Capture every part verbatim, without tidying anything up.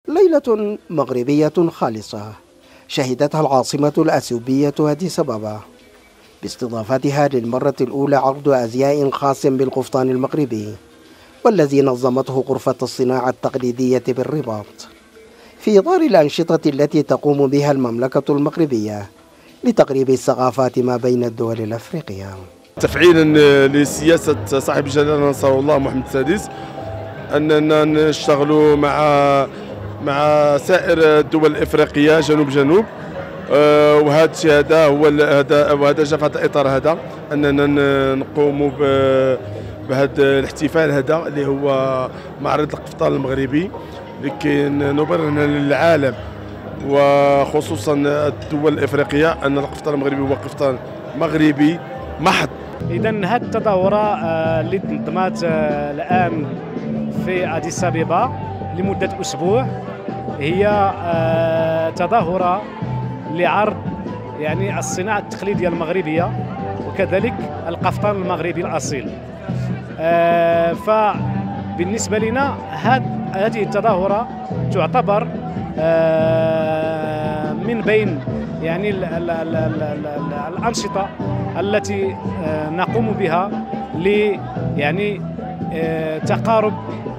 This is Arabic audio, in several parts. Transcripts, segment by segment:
ليلة مغربية خالصة شهدتها العاصمة الأثيوبية أديس أبابا باستضافتها للمرة الأولى عرض أزياء خاص بالقفطان المغربي، والذي نظمته غرفة الصناعة التقليدية بالرباط في إطار الأنشطة التي تقوم بها المملكة المغربية لتقريب الثقافات ما بين الدول الأفريقية. تفعيلا لسياسة صاحب الجلالة نصر الله محمد السادس أننا نشتغلوا مع مع سائر الدول الإفريقية جنوب جنوب، وهذا الشيء هذا هو هذا وهذا جاء في هذا الإطار هذا أننا نقوموا بهذا الاحتفال هذا اللي هو معرض القفطان المغربي، لكي نبرهن للعالم وخصوصا الدول الإفريقية أن القفطان المغربي هو قفطان مغربي محض. إذا هذه التظاهرة اللي تنظمت الآن في أديس أبابا لمدة أسبوع هي تظاهرة لعرض يعني الصناعة التقليدية المغربية وكذلك القفطان المغربي الأصيل. فبالنسبة لنا هذه التظاهرة تعتبر من بين يعني ال ال ال ال ال الأنشطة التي نقوم بها ل يعني تقارب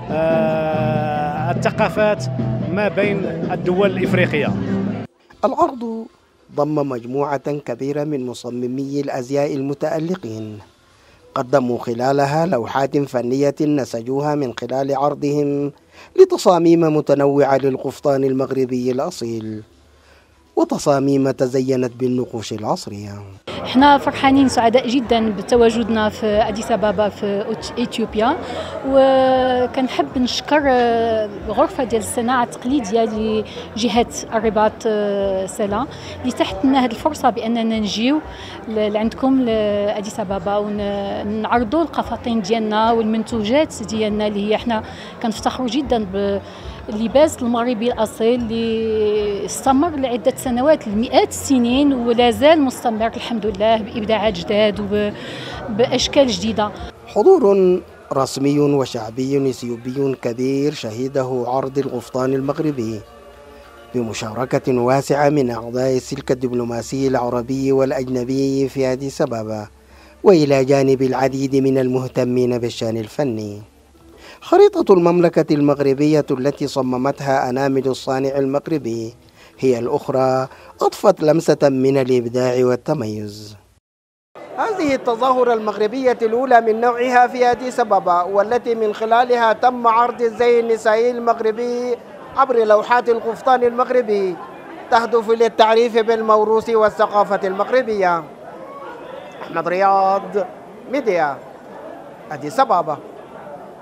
الثقافات ما بين الدول الإفريقية. العرض ضم مجموعة كبيرة من مصممي الأزياء المتألقين قدموا خلالها لوحات فنية نسجوها من خلال عرضهم لتصاميم متنوعة للقفطان المغربي الأصيل وتصاميم تزينت بالنقوش العصرية. احنا فرحانين سعداء جدا بتواجدنا في أديس أبابا في إثيوبيا، وكنحب نشكر غرفة ديال الصناعة التقليدية لجهة الرباط سلا اللي تحت لنا هذه الفرصة بأننا نجيو لعندكم لأديس أبابا ونعرضوا القفاطين ديالنا والمنتوجات ديالنا اللي هي احنا كنفتخروا جدا ب اللباس المغربي الأصيل اللي استمر لعدة سنوات لمئات السنين ولا زال مستمر الحمد لله بإبداعات جداد وبأشكال جديدة. حضور رسمي وشعبي إثيوبي كبير شهده عرض القفطان المغربي بمشاركة واسعة من أعضاء السلك الدبلوماسي العربي والأجنبي في أديس أبابا، وإلى جانب العديد من المهتمين بالشأن الفني. خريطة المملكة المغربية التي صممتها أنامل الصانع المغربي هي الأخرى أضفت لمسة من الإبداع والتميز. هذه التظاهرة المغربية الأولى من نوعها في أديس أبابا، والتي من خلالها تم عرض الزي النسائي المغربي عبر لوحات القفطان المغربي، تهدف للتعريف بالموروث والثقافة المغربية. أحمد رياض، ميديا، أديس أبابا.